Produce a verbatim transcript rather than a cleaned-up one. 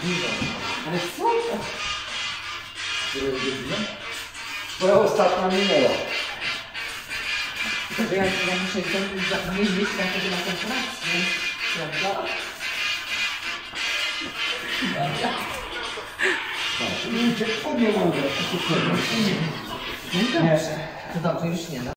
Ale co to? Twoja ostatnia minęła. Tylko ja, ja muszę nie mieć takiego na konferencję, prawda? Nie, nie mogę. No dobrze, to dobrze, już nie da.